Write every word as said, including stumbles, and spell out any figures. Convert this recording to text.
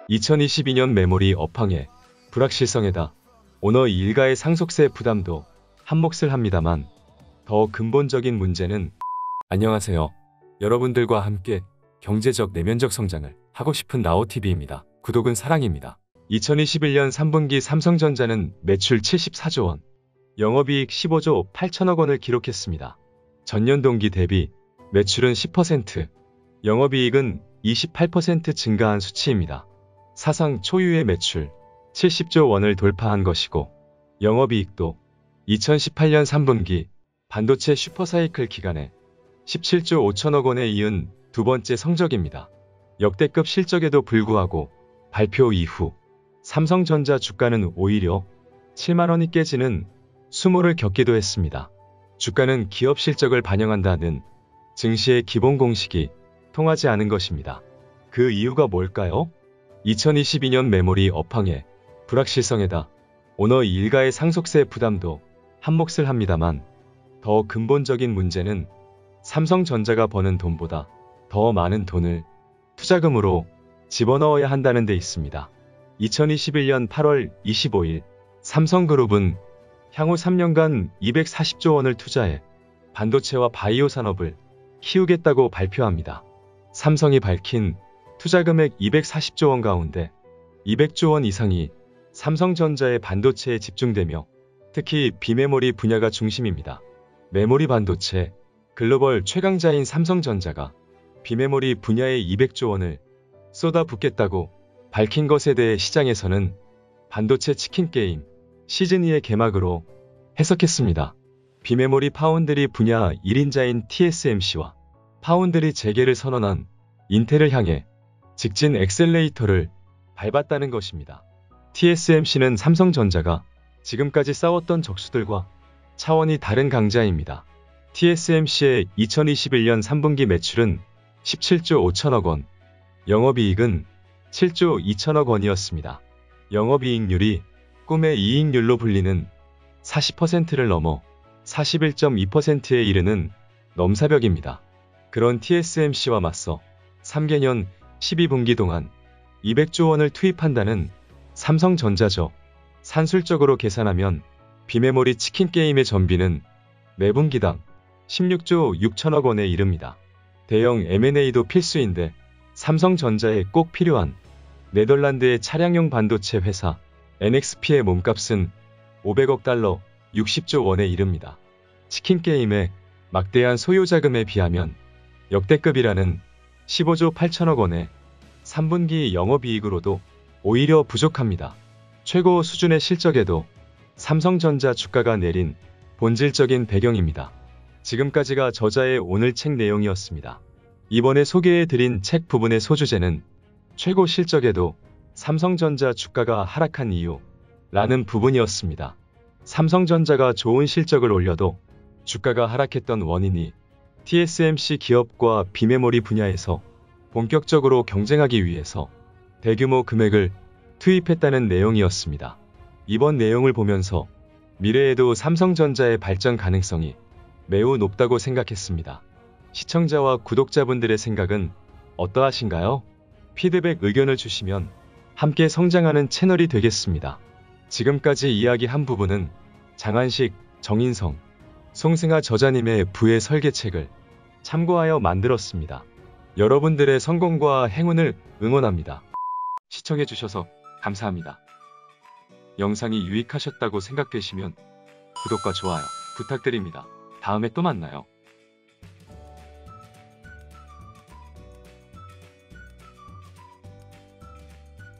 이천이십이 년 메모리 업황에 불확실성에다 오너 일가의 상속세 부담도 한몫을 합니다만 더 근본적인 문제는 안녕하세요. 여러분들과 함께 경제적 내면적 성장을 하고 싶은 라오티비입니다. 구독은 사랑입니다. 이천이십일 년 삼 분기 삼성전자는 매출 칠십사조 원, 영업이익 십오조 팔천억 원을 기록했습니다. 전년 동기 대비 매출은 십 퍼센트, 영업이익은 이십팔 퍼센트 증가한 수치입니다. 사상 초유의 매출 칠십조 원을 돌파한 것이고 영업이익도 이천십팔 년 삼 분기 반도체 슈퍼사이클 기간에 십칠조 오천억 원에 이은 두 번째 성적입니다. 역대급 실적에도 불구하고 발표 이후 삼성전자 주가는 오히려 칠만 원이 깨지는 수모를 겪기도 했습니다. 주가는 기업 실적을 반영한다는 증시의 기본 공식이 통하지 않은 것입니다. 그 이유가 뭘까요? 이천이십이 년 메모리 업황에 불확실성에다 오너 일가의 상속세 부담도 한몫을 합니다만 더 근본적인 문제는 삼성전자가 버는 돈보다 더 많은 돈을 투자금으로 집어넣어야 한다는 데 있습니다. 이천이십일 년 팔월 이십오일 삼성그룹은 향후 삼 년간 이백사십조 원을 투자해 반도체와 바이오 산업을 키우겠다고 발표합니다. 삼성이 밝힌 투자금액 이백사십조 원 가운데 이백조 원 이상이 삼성전자의 반도체에 집중되며 특히 비메모리 분야가 중심입니다. 메모리 반도체 글로벌 최강자인 삼성전자가 비메모리 분야에 이백조 원을 쏟아붓겠다고 밝힌 것에 대해 시장에서는 반도체 치킨 게임 시즌이의 개막으로 해석했습니다. 비메모리 파운드리 분야 일 인자인 티에스엠씨와 파운드리 재개를 선언한 인텔을 향해 직진 엑셀레이터를 밟았다는 것입니다. 티에스엠씨는 삼성전자가 지금까지 싸웠던 적수들과 차원이 다른 강자입니다. 티에스엠씨의 이천이십일 년 삼 분기 매출은 십칠조 오천억 원, 영업이익은 칠조 이천억 원이었습니다. 영업이익률이 꿈의 이익률로 불리는 사십 퍼센트를 넘어 사십일 점 이 퍼센트에 이르는 넘사벽입니다. 그런 티에스엠씨와 맞서 삼 개년 십이 분기 동안 이백조 원을 투입한다는 삼성전자죠. 산술적으로 계산하면 비메모리 치킨 게임의 전비는 매분기당 십육조 육천억 원에 이릅니다. 대형 엠 앤 에이도 필수인데 삼성전자에 꼭 필요한 네덜란드의 차량용 반도체 회사 엔엑스피의 몸값은 오백억 달러 육십조 원에 이릅니다. 치킨 게임의 막대한 소요 자금에 비하면 역대급이라는 십오조 팔천억 원의 삼 분기 영업이익으로도 오히려 부족합니다. 최고 수준의 실적에도 삼성전자 주가가 내린 본질적인 배경입니다. 지금까지가 저자의 오늘 책 내용이었습니다. 이번에 소개해드린 책 부분의 소주제는 최고 실적에도 삼성전자 주가가 하락한 이유 라는 부분이었습니다. 삼성전자가 좋은 실적을 올려도 주가가 하락했던 원인이 티에스엠씨 기업과 비메모리 분야에서 본격적으로 경쟁하기 위해서 대규모 금액을 투입했다는 내용이었습니다. 이번 내용을 보면서 미래에도 삼성전자의 발전 가능성이 매우 높다고 생각했습니다. 시청자와 구독자분들의 생각은 어떠하신가요? 피드백 의견을 주시면 함께 성장하는 채널이 되겠습니다. 지금까지 이야기한 부분은 장한식, 정인성, 송승아 저자님의 부의 설계책을 참고하여 만들었습니다. 여러분들의 성공과 행운을 응원합니다. 시청해주셔서 감사합니다. 영상이 유익하셨다고 생각되시면 구독과 좋아요 부탁드립니다. 다음에 또 만나요.